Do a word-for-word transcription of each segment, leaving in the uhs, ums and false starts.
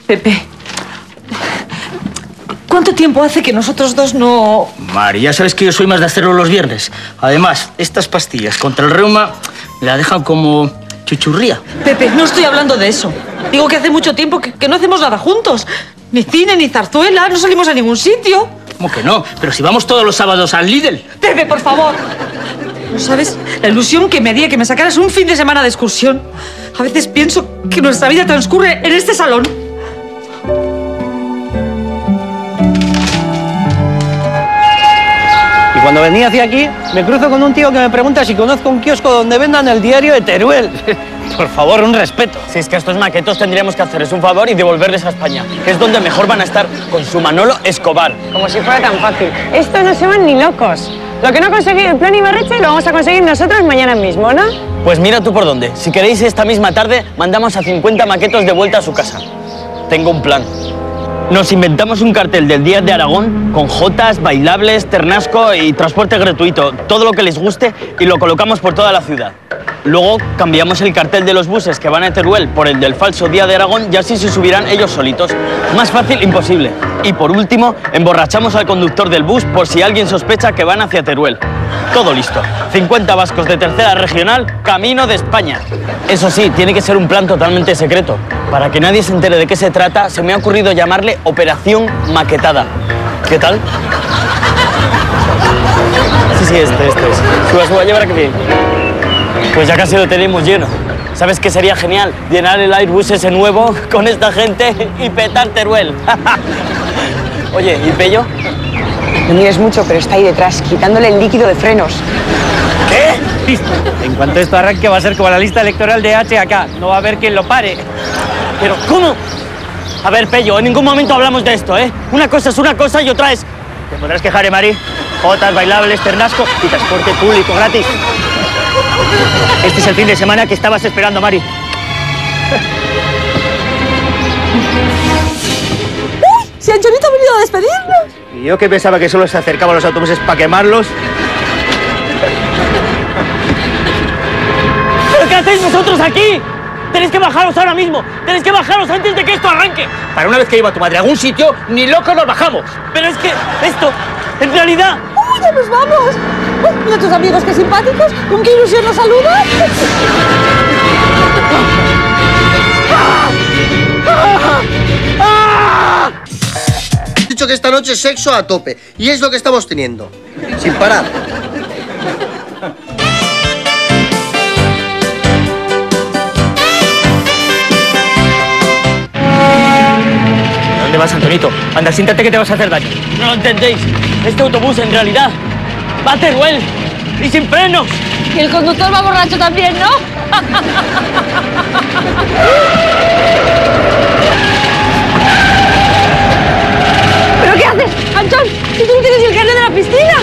Pepe, ¿cuánto tiempo hace que nosotros dos no...? Mari, ya sabes que yo soy más de hacerlo los viernes. Además, estas pastillas contra el reuma me la dejan como chuchurría. Pepe, no estoy hablando de eso. Digo que hace mucho tiempo que, que no hacemos nada juntos. Ni cine, ni zarzuela, no salimos a ningún sitio. ¿Cómo que no? Pero si vamos todos los sábados al Lidl. Pepe, por favor. ¿No sabes la ilusión que me haría que me sacaras un fin de semana de excursión? A veces pienso que nuestra vida transcurre en este salón. Y cuando venía hacia aquí, me cruzo con un tío que me pregunta si conozco un kiosco donde vendan el diario de Teruel. Por favor, un respeto. Si es que a estos maquetos tendríamos que hacerles un favor y devolverles a España, que es donde mejor van a estar con su Manolo Escobar. Como si fuera tan fácil. Estos no se van ni locos. Lo que no ha conseguido el plan Ibarretxe lo vamos a conseguir nosotros mañana mismo, ¿no? Pues mira tú por dónde. Si queréis, esta misma tarde mandamos a cincuenta maquetos de vuelta a su casa. Tengo un plan. Nos inventamos un cartel del Día de Aragón con jotas, bailables, ternasco y transporte gratuito, todo lo que les guste, y lo colocamos por toda la ciudad. Luego cambiamos el cartel de los buses que van a Teruel por el del falso Día de Aragón y así se subirán ellos solitos. Más fácil, imposible. Y por último, emborrachamos al conductor del bus por si alguien sospecha que van hacia Teruel. Todo listo. cincuenta vascos de tercera regional, camino de España. Eso sí, tiene que ser un plan totalmente secreto. Para que nadie se entere de qué se trata, se me ha ocurrido llamarle Operación Maquetada. ¿Qué tal? Sí, sí, este, este es. Suba, suba, llevar aquí bien. Pues ya casi lo tenemos lleno. ¿Sabes qué sería genial? Llenar el Airbus ese nuevo con esta gente y petar Teruel. Oye, ¿y Pello? No mires mucho, pero está ahí detrás, quitándole el líquido de frenos. ¿Qué? En cuanto esto arranque va a ser como la lista electoral de H A K. No va a haber quien lo pare. ¿Pero cómo? A ver, Pello, en ningún momento hablamos de esto, ¿eh? Una cosa es una cosa y otra es... Te podrás quejar, ¿eh, Mari? Jotas, bailables, ternasco y transporte público gratis. Este es el fin de semana que estabas esperando, Mari. ¡Uy! ¡Si Anchonito ha venido a despedirnos! Y yo que pensaba que solo se acercaban los autobuses para quemarlos. ¿Pero qué hacéis vosotros aquí? Tenéis que bajaros ahora mismo. Tenéis que bajaros antes de que esto arranque. Para una vez que iba tu madre a algún sitio, ni locos nos bajamos. Pero es que esto, en realidad... ¡Uy, ya nos vamos! ¡Uy, mira tus amigos, qué simpáticos! ¡Con qué ilusión nos saludan! He dicho que esta noche es sexo a tope, y es lo que estamos teniendo, sin parar. ¿Dónde vas, Antonito? Anda, siéntate que te vas a hacer daño. No lo entendéis. Este autobús en realidad va a Teruel y sin frenos. Y el conductor va borracho también, ¿no? ¿Pero qué haces, Anchón? Si tú no tienes el carnet de la piscina.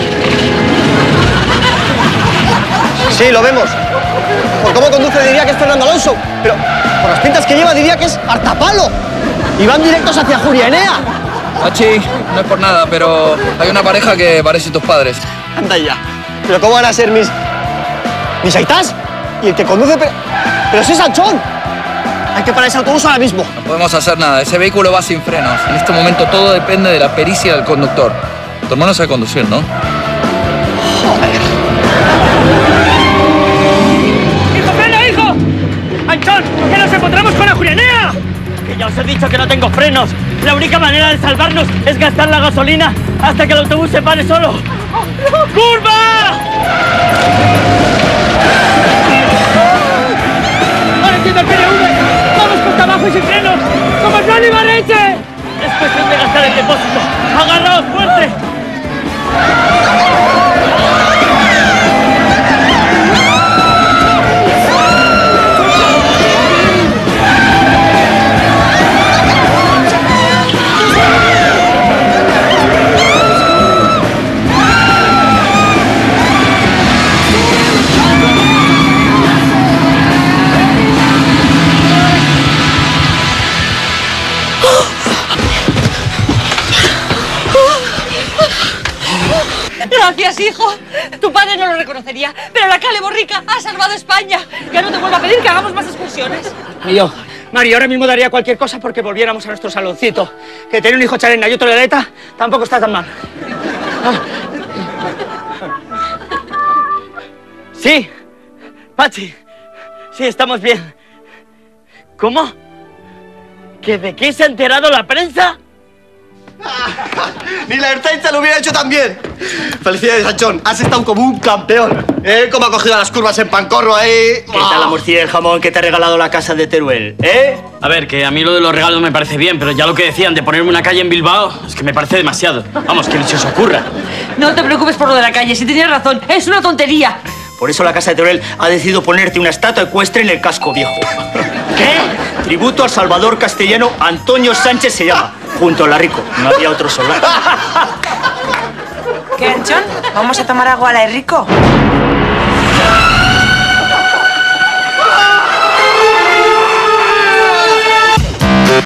Sí, lo vemos. Por cómo conduce diría que es Fernando Alonso, pero por las pintas que lleva diría que es Artapalo. Y van directos hacia Julia Enea. Machi, no es por nada, pero hay una pareja que parece tus padres. Anda ya. ¿Pero cómo van a ser mis... mis aitas? Y el que conduce... Pero, pero si es Anchón. Hay que parar ese autobús ahora mismo. No podemos hacer nada, ese vehículo va sin frenos. En este momento todo depende de la pericia del conductor. Tu hermano sabe conducir, ¿no? Joder. ¡Hijo, frena, hijo! ¡Anchón, que nos encontramos con la Julianea! Que ya os he dicho que no tengo frenos. La única manera de salvarnos es gastar la gasolina hasta que el autobús se pare solo. ¡Curva! ¡Ahora entiendo el P N V! ¡Vamos costa abajo y sin frenos! ¡Como el plan Ibarretxe! Es cuestión de gastar el depósito. ¡Agarraos fuerte! Gracias, hijo. Tu padre no lo reconocería, pero la Cale Borrica ha salvado a España. Ya no te vuelvo a pedir que hagamos más excursiones. Y yo, Mari, ahora mismo daría cualquier cosa porque volviéramos a nuestro saloncito. Que tener un hijo charena y otro de aleta tampoco está tan mal. Ah. Sí, Pachi. Sí, estamos bien. ¿Cómo? ¿Que de qué se ha enterado la prensa? Ni la Ertzaintza lo hubiera hecho tan bien. Felicidades, Sanchón. Has estado como un campeón. ¿Eh? ¿Cómo ha cogido las curvas en Pancorro ahí? ¿Qué tal la morcilla y el jamón que te ha regalado la casa de Teruel? ¿Eh? A ver, que a mí lo de los regalos me parece bien, pero ya lo que decían de ponerme una calle en Bilbao es que me parece demasiado. Vamos, que ni se os ocurra. No te preocupes por lo de la calle, si tenías razón, es una tontería. Por eso la casa de Teruel ha decidido ponerte una estatua ecuestre en el casco viejo. ¿Qué? Tributo al Salvador castellano Antonio Sánchez se llama. Junto a la Rico. No había otro solar. ¿Qué, Anchón? ¿Vamos a tomar agua a la de Rico?